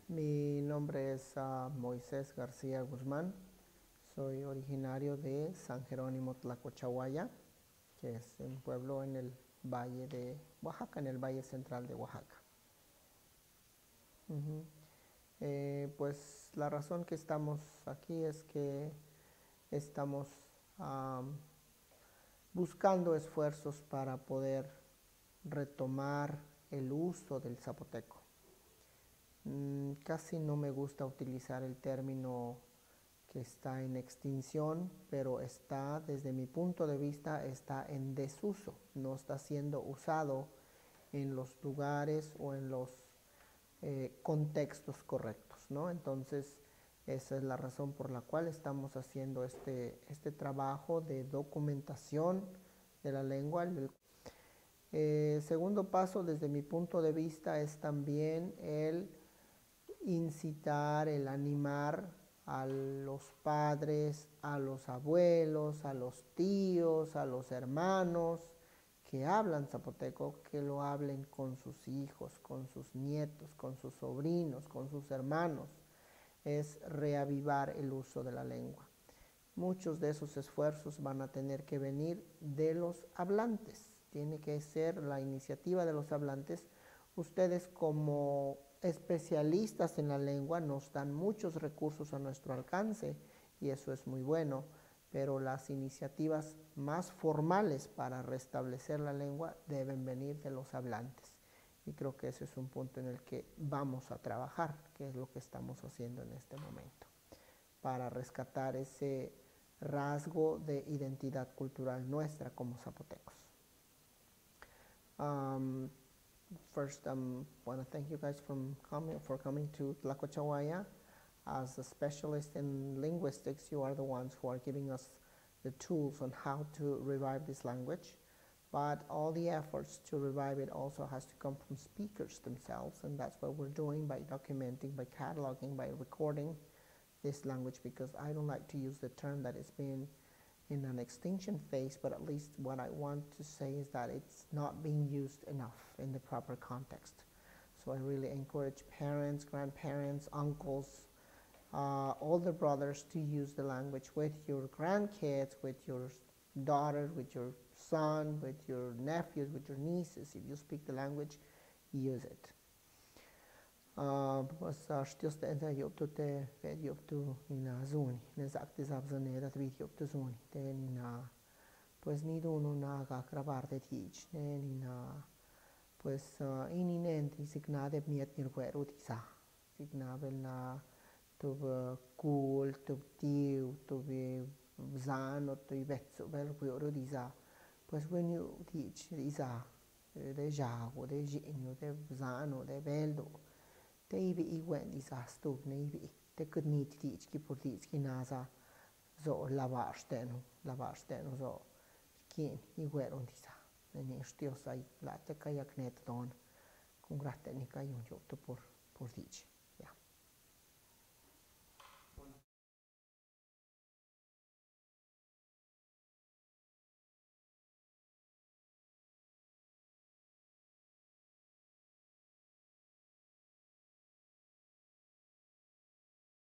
Mi nombre es Moisés García Guzmán. Soy originario de San Jerónimo Tlacochahuaya, que es un pueblo en el valle de Oaxaca, en el valle central de Oaxaca. Ujú. Pues la razón que estamos aquí es que estamos am, buscando esfuerzos para poder retomar el uso del zapoteco. Casi no me gusta utilizar el término que está en extinción, pero está, desde mi punto de vista, está en desuso, no está siendo usado en los lugares o en los contextos correctos, ¿no? Entonces, esa es la razón por la cual estamos haciendo este trabajo de documentación de la lengua. Segundo paso, desde mi punto de vista, es también el incitar, el animar a los padres, a los abuelos, a los tíos, a los hermanos que hablan zapoteco, que lo hablen con sus hijos, con sus nietos, con sus sobrinos, con sus hermanos. Es reavivar el uso de la lengua. Muchos de esos esfuerzos van a tener que venir de los hablantes. Tiene que ser la iniciativa de los hablantes. Ustedes, como especialistas en la lengua, nos dan muchos recursos a nuestro alcance y eso es muy bueno, pero las iniciativas más formales para restablecer la lengua deben venir de los hablantes. Y creo que ese es un punto en el que vamos a trabajar, que es lo que estamos haciendo en este momento, para rescatar ese rasgo de identidad cultural nuestra como zapotecos. Um, First, want to thank you guys for coming to Tlacochahuaya. As a specialist in linguistics, you are the ones who are giving us the tools on how to revive this language. But all the efforts to revive it also has to come from speakers themselves, and that's what we're doing by documenting, by cataloging, by recording this language, because I don't like to use the term that it's been in an extinction phase, but at least what I want to say is that it's not being used enough in the proper context. So I really encourage parents, grandparents, uncles, older brothers to use the language with your grandkids, with your daughter, with your son, with your nephews, with your nieces. If you speak the language, use it. Pues știos te enta yop tu te ved yop tu nina zuni ne zak te zap zane dat vid yop tu zuni te nina pues ni duno na ga grabar de tich ne nina pues ininenti signa de miet nir kweru tisa signa bel na tu kul tu tiu tu zano tu vetso bel kweru tisa pues when you teach isa de jago de jinyo de zano de beldo te ibi I wen di sa stug ne ibi te could need teach ki por teach ki naza zo lavar steno zo kin I weron di sa ne ni stio sai la te kayak net don con gratte ni kayun yo to por teach